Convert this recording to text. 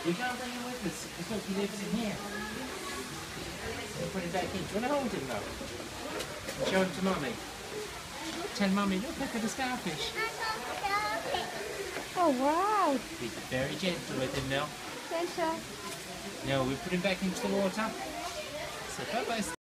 We can't bring him with us because look, he lives in here. We'll put him back in. Do you want to hold him though? And show him to Mummy. Tell Mummy, look at the starfish. Oh wow! Be very gentle with him now. Gentle. Now we put him back into the water. So bye bye.